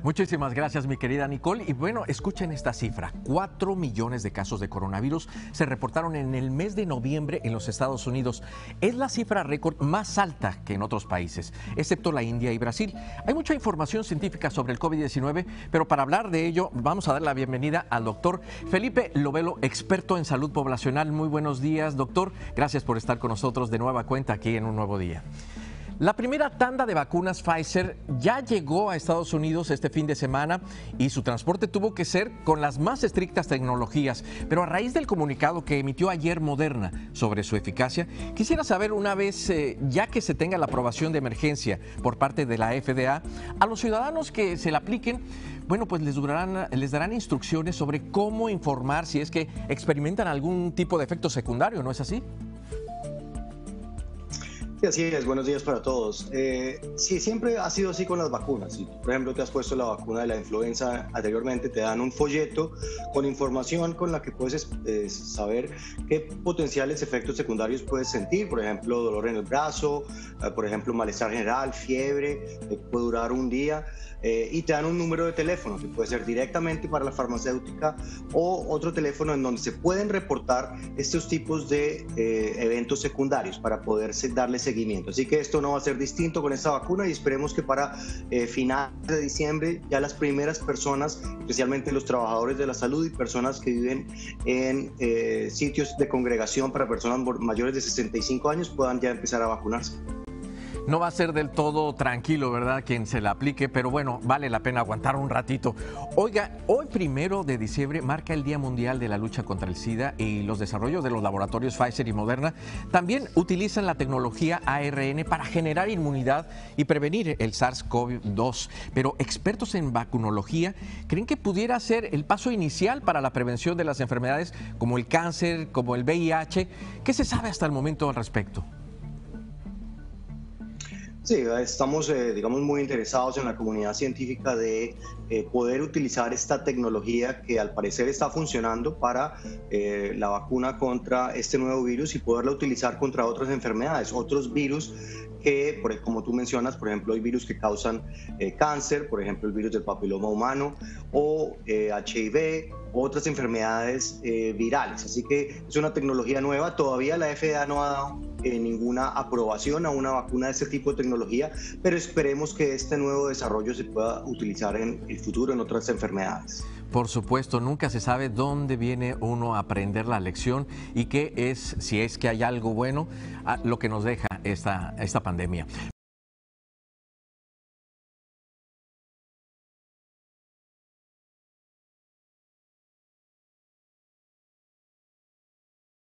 Muchísimas gracias, mi querida Nicole. Y bueno, escuchen esta cifra. 4 millones de casos de coronavirus se reportaron en el mes de noviembre en los Estados Unidos. Es la cifra récord más alta que en otros países, excepto la India y Brasil. Hay mucha información científica sobre el COVID-19, pero para hablar de ello vamos a dar la bienvenida al doctor Felipe Lovelo, experto en salud poblacional. Muy buenos días, doctor. Gracias por estar con nosotros de nueva cuenta aquí en Un Nuevo Día. La primera tanda de vacunas Pfizer ya llegó a Estados Unidos este fin de semana y su transporte tuvo que ser con las más estrictas tecnologías. Pero a raíz del comunicado que emitió ayer Moderna sobre su eficacia, quisiera saber una vez, ya que se tenga la aprobación de emergencia por parte de la FDA, a los ciudadanos que se la apliquen, bueno, pues les darán instrucciones sobre cómo informar si es que experimentan algún tipo de efecto secundario, ¿no es así? Sí, así es, buenos días para todos. Sí, siempre ha sido así con las vacunas. Si, por ejemplo, te has puesto la vacuna de la influenza anteriormente, te dan un folleto con información con la que puedes saber qué potenciales efectos secundarios puedes sentir, por ejemplo, dolor en el brazo, por ejemplo, malestar general, fiebre, puede durar un día, y te dan un número de teléfono que puede ser directamente para la farmacéutica o otro teléfono en donde se pueden reportar estos tipos de eventos secundarios para poder darle seguimiento. Así que esto no va a ser distinto con esta vacuna y esperemos que para finales de diciembre ya las primeras personas, especialmente los trabajadores de la salud y personas que viven en sitios de congregación para personas mayores de 65 años puedan ya empezar a vacunarse. No va a ser del todo tranquilo, ¿verdad?, quien se la aplique, pero bueno, vale la pena aguantar un ratito. Oiga, hoy 1 de diciembre marca el Día Mundial de la Lucha contra el SIDA y los desarrollos de los laboratorios Pfizer y Moderna también utilizan la tecnología ARN para generar inmunidad y prevenir el SARS-CoV-2. Pero expertos en vacunología creen que pudiera ser el paso inicial para la prevención de las enfermedades como el cáncer, como el VIH. ¿Qué se sabe hasta el momento al respecto? Sí, estamos, digamos, muy interesados en la comunidad científica de poder utilizar esta tecnología que al parecer está funcionando para la vacuna contra este nuevo virus y poderla utilizar contra otras enfermedades, otros virus que, como tú mencionas, por ejemplo, hay virus que causan cáncer, por ejemplo, el virus del papiloma humano o HIV, otras enfermedades virales. Así que es una tecnología nueva. Todavía la FDA no ha dado ninguna aprobación a una vacuna de este tipo de tecnología, pero esperemos que este nuevo desarrollo se pueda utilizar en el futuro en otras enfermedades. Por supuesto, nunca se sabe dónde viene uno a aprender la lección y qué es, si es que hay algo bueno, lo que nos deja esta pandemia.